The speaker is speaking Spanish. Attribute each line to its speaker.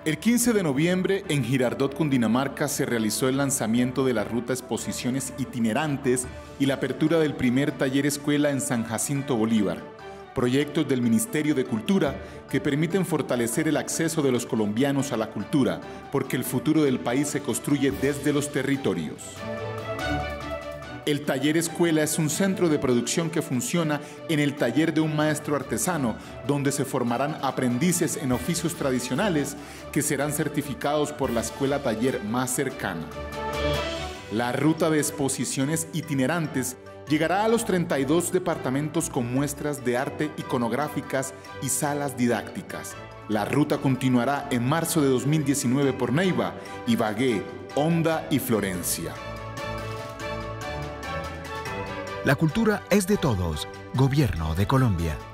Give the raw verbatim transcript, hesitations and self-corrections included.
Speaker 1: El quince de noviembre, en Girardot, Cundinamarca, se realizó el lanzamiento de la ruta Exposiciones Itinerantes y la apertura del primer taller escuela en San Jacinto Bolívar, proyectos del Ministerio de Cultura que permiten fortalecer el acceso de los colombianos a la cultura, porque el futuro del país se construye desde los territorios. El taller escuela es un centro de producción que funciona en el taller de un maestro artesano, donde se formarán aprendices en oficios tradicionales que serán certificados por la escuela taller más cercana. La ruta de exposiciones itinerantes llegará a los treinta y dos departamentos con muestras de arte iconográficas y salas didácticas. La ruta continuará en marzo de dos mil diecinueve por Neiva, Ibagué, Honda y Florencia.
Speaker 2: La cultura es de todos. Gobierno de Colombia.